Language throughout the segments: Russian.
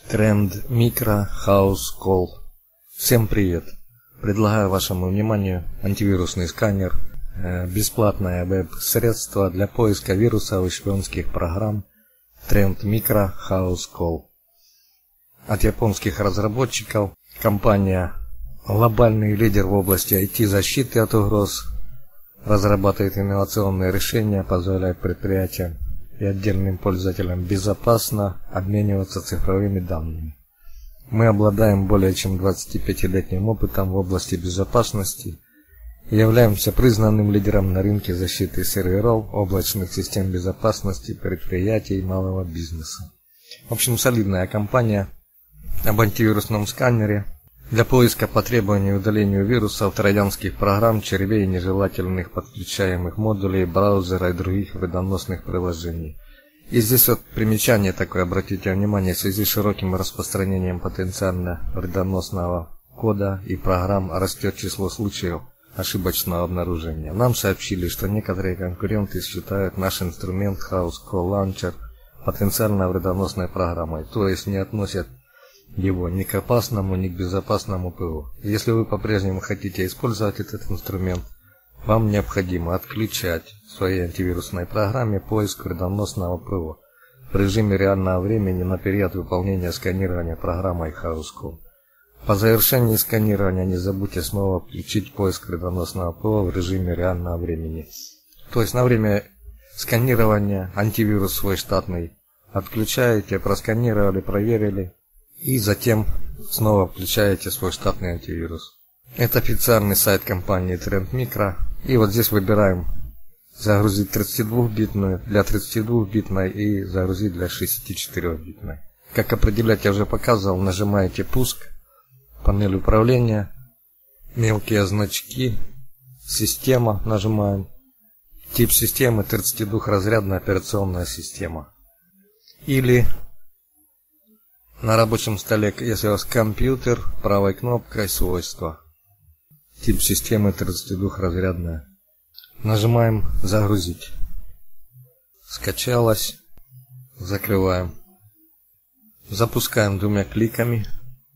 Тренд Micro House Call. Всем привет! Предлагаю вашему вниманию антивирусный сканер, бесплатное веб-средство для поиска вирусов и шпионских программ Тренд Micro House Call. От японских разработчиков компания, глобальный лидер в области IT-защиты от угроз, разрабатывает инновационные решения, позволяют предприятиям и отдельным пользователям безопасно обмениваться цифровыми данными. Мы обладаем более чем 25-летним опытом в области безопасности и являемся признанным лидером на рынке защиты серверов, облачных систем безопасности предприятий и малого бизнеса. В общем, солидная компания. Об антивирусном сканере для поиска по требованию и удалению вирусов, троянских программ, червей и нежелательных подключаемых модулей, браузера и других вредоносных приложений. И здесь вот примечание такое, обратите внимание, в связи с широким распространением потенциально вредоносного кода и программ растет число случаев ошибочного обнаружения. Нам сообщили, что некоторые конкуренты считают наш инструмент House Call Launcher потенциально вредоносной программой, то есть не относят его ни к опасному, ни к безопасному ПО. Если вы по-прежнему хотите использовать этот инструмент, вам необходимо отключать в своей антивирусной программе поиск вредоносного ПО в режиме реального времени на период выполнения сканирования программой House Call. По завершении сканирования не забудьте снова включить поиск вредоносного ПО в режиме реального времени. То есть на время сканирования антивирус свой штатный отключаете, просканировали, проверили, и затем снова включаете свой штатный антивирус. Это официальный сайт компании Тренд Micro. И вот здесь выбираем загрузить 32-битную для 32-битной и загрузить для 64-битной. Как определять я уже показывал, нажимаете пуск, панель управления, мелкие значки, система нажимаем. Тип системы 32-разрядная операционная система. Или на рабочем столе, если у вас компьютер, правой кнопкой свойства. Тип системы 32-разрядная. Нажимаем загрузить. Скачалось. Закрываем. Запускаем двумя кликами.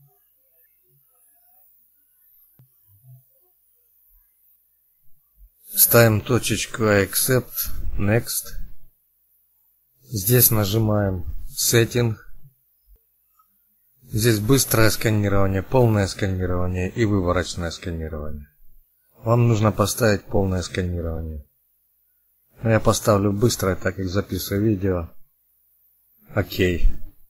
Ставим точечку Accept, Next. Здесь нажимаем Setting. Здесь быстрое сканирование, полное сканирование и выборочное сканирование. Вам нужно поставить полное сканирование. Я поставлю быстрое, так как записываю видео. Окей.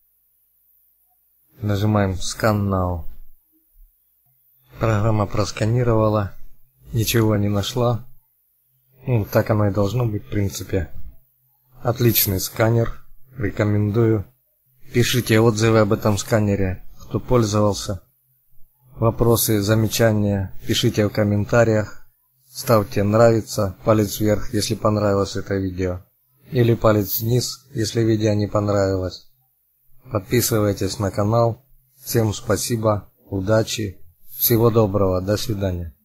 Нажимаем Scan Now. Программа просканировала. Ничего не нашла. Так оно и должно быть, в принципе. Отличный сканер. Рекомендую. Пишите отзывы об этом сканере, кто пользовался. Вопросы, замечания пишите в комментариях. Ставьте нравится, палец вверх, если понравилось это видео. Или палец вниз, если видео не понравилось. Подписывайтесь на канал. Всем спасибо, удачи, всего доброго, до свидания.